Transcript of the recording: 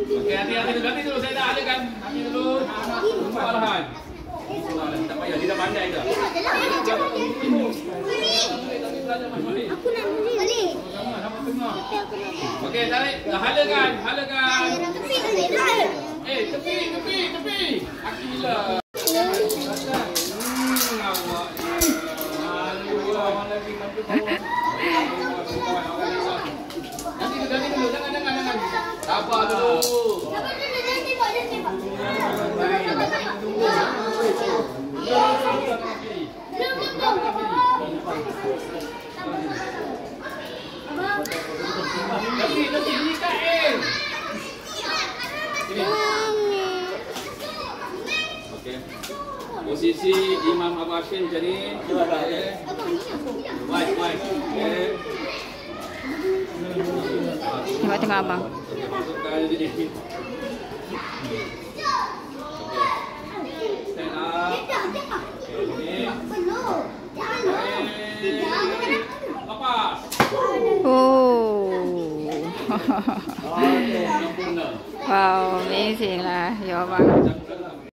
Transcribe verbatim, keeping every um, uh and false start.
Okey, hati-hati dulu. Nanti dulu saya dah adakan. Nanti dulu. Anak tunggu arahan. Tak payah, dia dah pandai dah. Aku nak balik. Sama, sama tengah. Okey, tarik. Dah halakan, halakan. Eh, tepi, tepi, tepi. Akilah. Hmm, awak. Malu orang lagi mampu tahu. Nanti dulu, nanti dulu. Jangan, jangan, jangan. Sabar dulu. Sabar dulu, jangan tembak, jangan tembak. Tapi, tapi ni kain. Sini. Okey. Posisi Imam Abu Hashim macam ni. Okey. Baik, baik. Okey. Tengok tengok abang. Okey, masukkan sini. Okey. Stand up. Okey. Lepas. Oh. Wow, amazing lah, ya abang.